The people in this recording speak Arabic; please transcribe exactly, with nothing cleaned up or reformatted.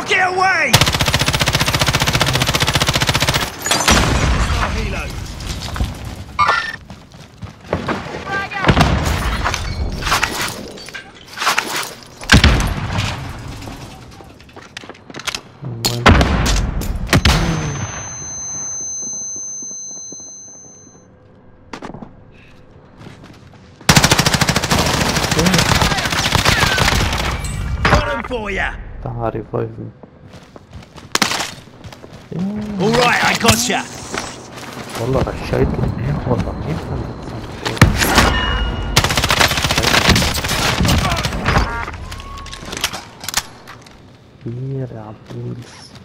Rocket away! For you. تعال ريفايفني. All right, I gotcha. والله رشيت منين والله منين كثير يا عبود.